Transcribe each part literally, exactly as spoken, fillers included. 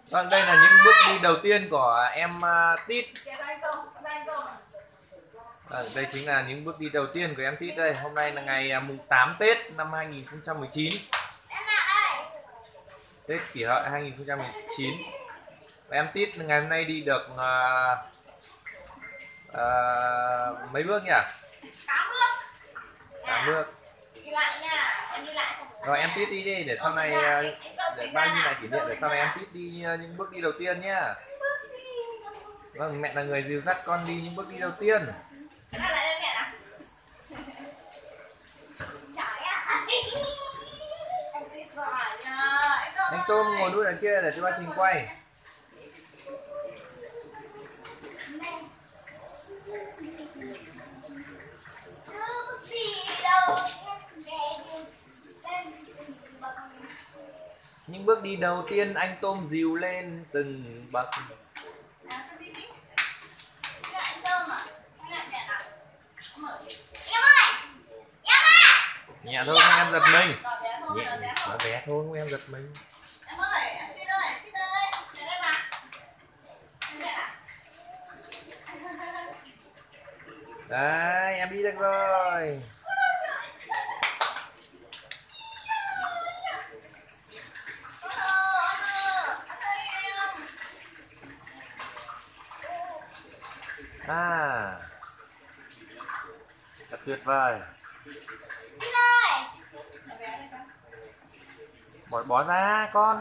Vâng, đây là những bước đi đầu tiên của em uh, Tít. Vâng, đây chính là những bước đi đầu tiên của em Tít đây. Hôm nay là ngày uh, mùng tám Tết năm hai nghìn không trăm mười chín. Tết Kỷ Hợi hai nghìn không trăm mười chín. Em Tít ngày hôm nay đi được uh, uh, mấy bước nhỉ? tám bước. tám bước. Đi lại nha, em đi lại. Rồi em Tít đi đi để sau này uh, để bao nhiêu ngày kỷ niệm để sau này em Tít đi uh, những bước đi đầu tiên nhá. Vâng, mẹ là người dìu dắt con đi những bước đi đầu tiên. Anh Tôm ngồi đuôi đằng kia để cho ba Trình quay. Những bước đi đầu tiên anh Tôm dìu lên từng bậc. Nhẹ thôi không em giật mình. Nhẹ, nó bé thôi không em giật mình. Em ơi, em Tít ơi, Tít ơi, đến đây mà. Đấy, em đi được rồi. À, thật tuyệt vời. Bỏ bỏ ra con.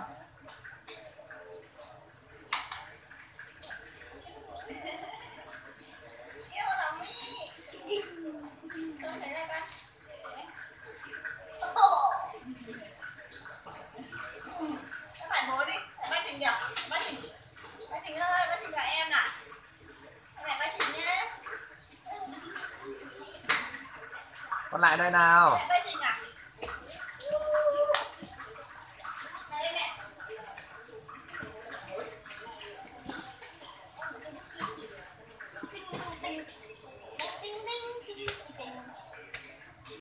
Con lại đây nào.